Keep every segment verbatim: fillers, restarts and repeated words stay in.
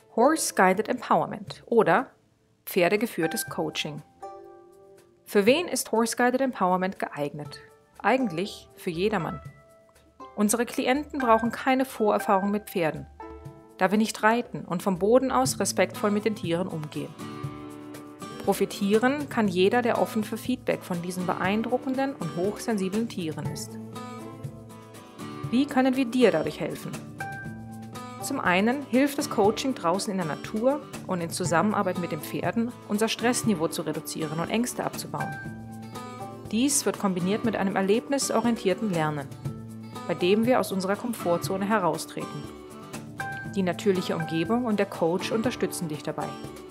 Horse Guided Empowerment oder pferdegeführtes Coaching. Für wen ist Horse Guided Empowerment geeignet? Eigentlich für jedermann. Unsere Klienten brauchen keine Vorerfahrung mit Pferden, da wir nicht reiten und vom Boden aus respektvoll mit den Tieren umgehen. Profitieren kann jeder, der offen für Feedback von diesen beeindruckenden und hochsensiblen Tieren ist. Wie können wir dir dadurch helfen? Zum einen hilft das Coaching draußen in der Natur und in Zusammenarbeit mit den Pferden, unser Stressniveau zu reduzieren und Ängste abzubauen. Dies wird kombiniert mit einem erlebnisorientierten Lernen, bei dem wir aus unserer Komfortzone heraustreten. Die natürliche Umgebung und der Coach unterstützen dich dabei.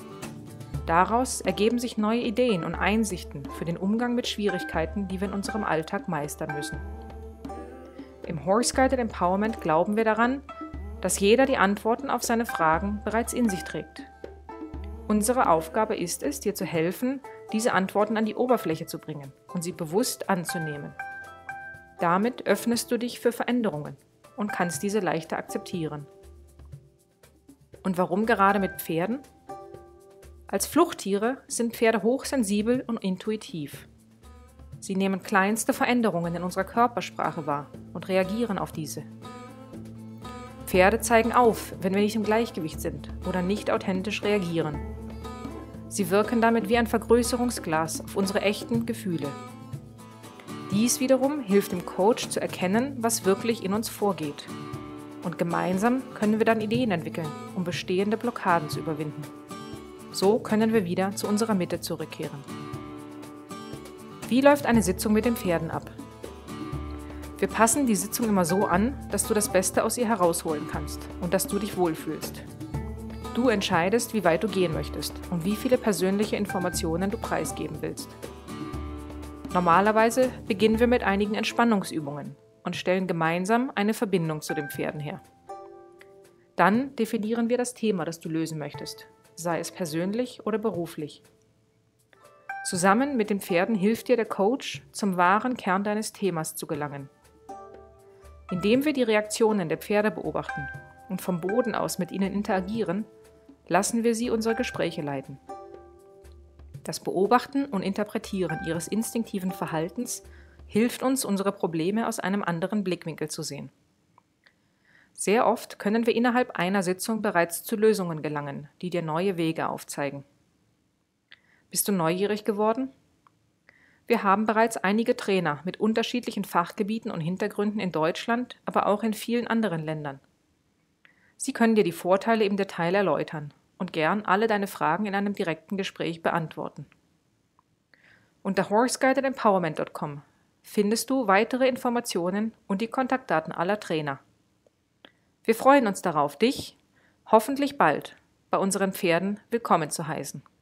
Daraus ergeben sich neue Ideen und Einsichten für den Umgang mit Schwierigkeiten, die wir in unserem Alltag meistern müssen. Im Horse Guided Empowerment glauben wir daran, dass jeder die Antworten auf seine Fragen bereits in sich trägt. Unsere Aufgabe ist es, dir zu helfen, diese Antworten an die Oberfläche zu bringen und sie bewusst anzunehmen. Damit öffnest du dich für Veränderungen und kannst diese leichter akzeptieren. Und warum gerade mit Pferden? Als Fluchttiere sind Pferde hochsensibel und intuitiv. Sie nehmen kleinste Veränderungen in unserer Körpersprache wahr und reagieren auf diese. Pferde zeigen auf, wenn wir nicht im Gleichgewicht sind oder nicht authentisch reagieren. Sie wirken damit wie ein Vergrößerungsglas auf unsere echten Gefühle. Dies wiederum hilft dem Coach zu erkennen, was wirklich in uns vorgeht. Und gemeinsam können wir dann Ideen entwickeln, um bestehende Blockaden zu überwinden. So können wir wieder zu unserer Mitte zurückkehren. Wie läuft eine Sitzung mit den Pferden ab? Wir passen die Sitzung immer so an, dass du das Beste aus ihr herausholen kannst und dass du dich wohlfühlst. Du entscheidest, wie weit du gehen möchtest und wie viele persönliche Informationen du preisgeben willst. Normalerweise beginnen wir mit einigen Entspannungsübungen und stellen gemeinsam eine Verbindung zu den Pferden her. Dann definieren wir das Thema, das du lösen möchtest, sei es persönlich oder beruflich. Zusammen mit den Pferden hilft dir der Coach, zum wahren Kern deines Themas zu gelangen. Indem wir die Reaktionen der Pferde beobachten und vom Boden aus mit ihnen interagieren, lassen wir sie unsere Gespräche leiten. Das Beobachten und Interpretieren ihres instinktiven Verhaltens hilft uns, unsere Probleme aus einem anderen Blickwinkel zu sehen. Sehr oft können wir innerhalb einer Sitzung bereits zu Lösungen gelangen, die dir neue Wege aufzeigen. Bist du neugierig geworden? Wir haben bereits einige Trainer mit unterschiedlichen Fachgebieten und Hintergründen in Deutschland, aber auch in vielen anderen Ländern. Sie können dir die Vorteile im Detail erläutern und gern alle deine Fragen in einem direkten Gespräch beantworten. Unter horse guided empowerment punkt com findest du weitere Informationen und die Kontaktdaten aller Trainer. Wir freuen uns darauf, dich hoffentlich bald bei unseren Pferden willkommen zu heißen.